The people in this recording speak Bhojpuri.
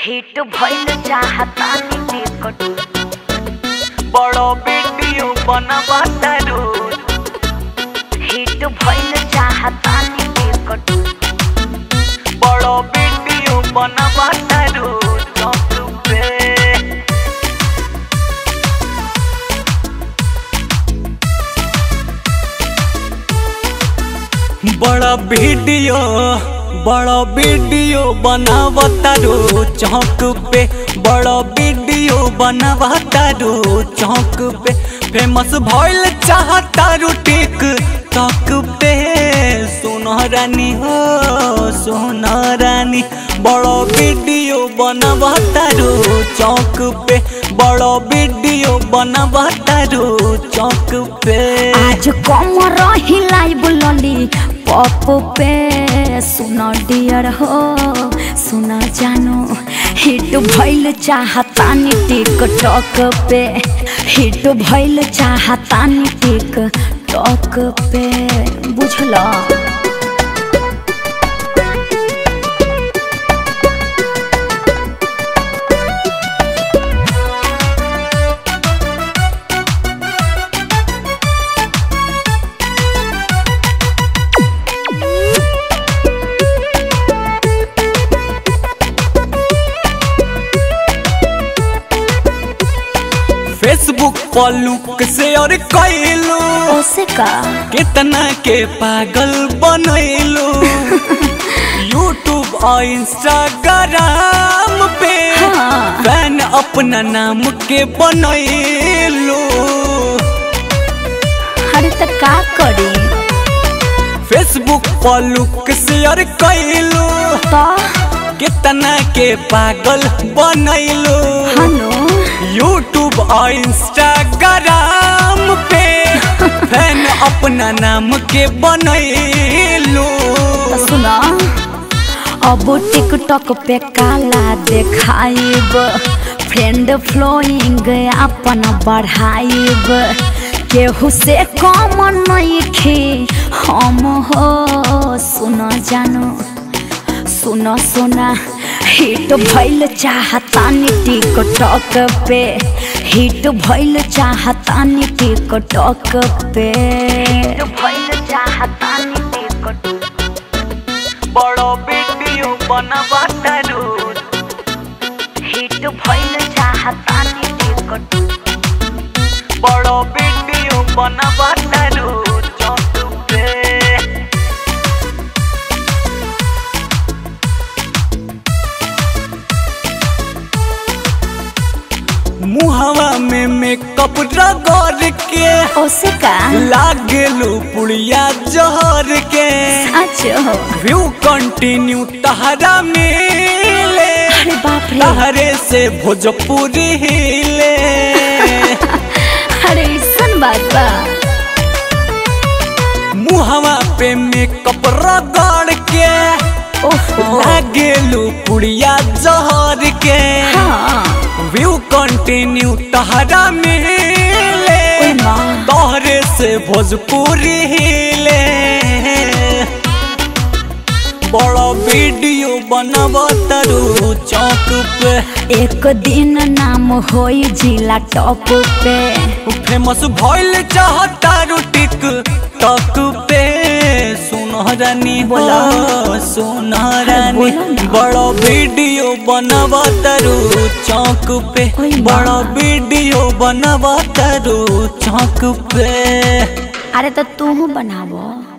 हिट भइल चाहतानी टिकट बड़ो वीडियो बनवातारू हिट भइल चाहतानी टिकट बड़ो वीडियो बनवातारू चौक पे बड़ा वीडियो बनावतारू चौक पे बड़ा वीडियो बनवातारू चौक पे फेमस भइल चाहतारू टिकटॉक पे सुनहरानी हो सुनहरानी बड़ा वीडियो बनवातारू चौक पे बड़ा वीडियो बनवातारू चौक पे आज कमर हिलाई बुलली पप पे सुनो डियर हो सुनो जानो हिट भइल चाहतानी टिकटॉक पे हिट भइल चाहतानी टिकटॉक पे बुझला फेसबुक पर लुक शेयर कैलू ओसे का कितना के पागल बनैलू यूट्यूब और इंस्टाग्राम पे फैन अपना नाम के बनैलू अरे त का करी फेसबुक पर लुक शेयर कैलू तो कितना के पागल बनैलू हनो यूट्यूब और इंस्टाग्राम पे फैन अपना नाम के बनैलू सुना अब टिकटॉक पे काला देखाइब फ्रेंड फ्लोइंग अपन बढ़ाइब केहू से कम नइखे हम हो सुनो जानो सुनो सुना हिट भइल चाहतानी टिकटॉक पे हिट भइल चाहतानी टिकटॉक पे हिट भइल चाहतानी टिकटॉक बड़ो वीडियो बनवातारू हिट भइल चाहतानी टिकटॉक बड़ो वीडियो बनवातारू चौक पे मुहवा में मेकअप रगड़ के ओसे का लागेलू पुड़िया जहर के अच्छा व्यू कंटिन्यू तहरा मिले अरे बाप रे तहरे से भोजपुरी हिले अरे ऐसन बात बा मुहवा पे मेकअप रगड़ के लागेलू पुड़िया जहर के हाँ व्यू कंटिन्यू तहरा मिले तोहरे से भोजपुरी हिले बड़ा वीडियो बनवातारू चौक पे एक दिन नाम होई जिला टॉप पे फेमस भइल चाहतारू टिकटॉक पे सुनहरानी बोला सुनहरानी बड़ा वीडियो बनवातारू चौक पे बड़ा वीडियो बनवातारू चौक पे अरे तो तू बनावो।